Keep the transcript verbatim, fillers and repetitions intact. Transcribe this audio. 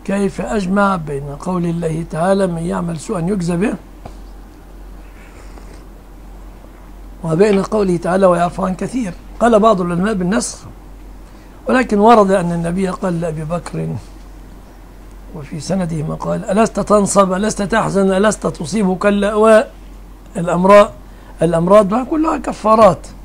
كيف أجمع بين قول الله تعالى من يعمل سوءا يجزى به وبين قوله تعالى ويعفو عن كثير؟ قال بعض العلماء بالنسخ، ولكن ورد أن النبي قال لأبي بكر وفي سنده ما قال ألست تنصب ألست تحزن ألست تصيبك اللأواء الأمراض الأمراض كلها كفارات.